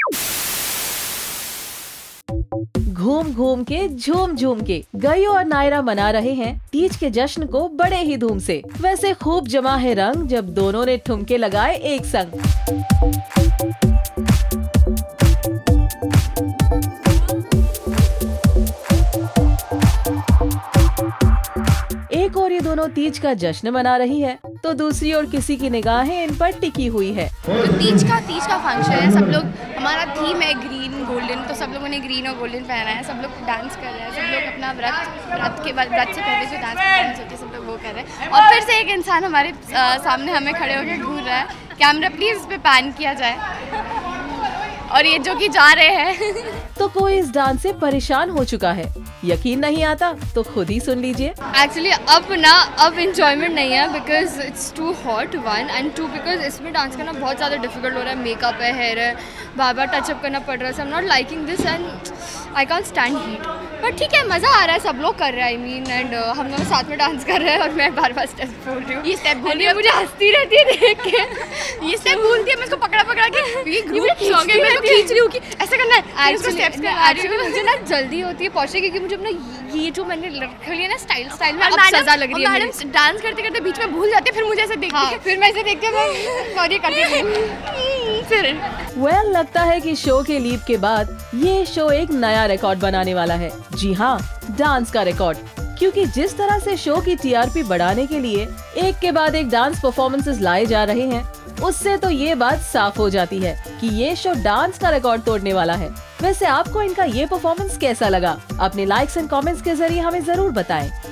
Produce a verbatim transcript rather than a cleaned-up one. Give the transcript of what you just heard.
घूम घूम के झूम झूम के गयो और नायरा मना रहे हैं तीज के जश्न को बड़े ही धूम से। वैसे खूब जमा है रंग जब दोनों ने ठुमके लगाए एक संग। एक और ये दोनों तीज का जश्न मना रही है तो दूसरी ओर किसी की निगाहें इन पर टिकी हुई है। तो तीज का तीज का फंक्शन है, सब लोग, हमारा थीम है ग्रीन गोल्डन, तो सब लोगों ने ग्रीन और गोल्डन पहना है। सब लोग डांस कर रहे हैं, सब लोग अपना व्रत व्रत के बाद व्रत से पहले जो डांस परफॉर्मेंस होती है सब लोग वो कर रहे हैं। और फिर से एक इंसान हमारे आ, सामने हमें खड़े होकर घूर रहा है। कैमरा प्लीज इस पे पैन किया जाए। और ये जो कि जा रहे हैं तो कोई इस डांस से परेशान हो चुका है। यकीन नहीं आता तो खुद ही सुन लीजिए। एक्चुअली अब ना अब इंजॉयमेंट नहीं है, because it's too hot one, and two because इसमें डांस करना बहुत ज़्यादा डिफिकल्ट हो रहा है। मेकअप है, हेयर है, बार बार टचअप करना पड़ रहा है। So I am not liking this and I can't stand heat. But ठीक है, मज़ा आ रहा है, सब लोग कर रहे हैं। आई मीन एंड हम लोग साथ में डांस कर रहे हैं और मैं बार बार स्टेप बोल रही हूँ। ये स्टेप बोल रही है, मुझे हंसती रहती है देख के। ये स्टेप बोलती है, मैं इसको पकड़ा पकड़ा के ये ग्रुप सॉन्ग है, मैं इसको खींच रही हूँ कि ऐसा करना है। एक्चुअली मुझे ना जल्दी होती है पहुंचने, क्योंकि मुझे अपना ये जो मैंने रखी है ना स्टाइल स्टाइल में अब सजा लग रही है। मैडम डांस करते करते बीच में भूल जाते, फिर मुझे ऐसे देखती है, फिर मैं ऐसे देखती हूँ सॉरी करती फिर वेल लगता है कि शो के लीप के बाद ये शो एक नया रिकॉर्ड बनाने वाला है। जी हाँ, डांस का रिकॉर्ड। क्योंकि जिस तरह से शो की टीआरपी बढ़ाने के लिए एक के बाद एक डांस परफॉर्मेंसेस लाए जा रहे हैं, उससे तो ये बात साफ हो जाती है कि ये शो डांस का रिकॉर्ड तोड़ने वाला है। वैसे आपको इनका ये परफॉर्मेंस कैसा लगा? अपने लाइक्स एंड कमेंट्स के जरिए हमें जरूर बताएं।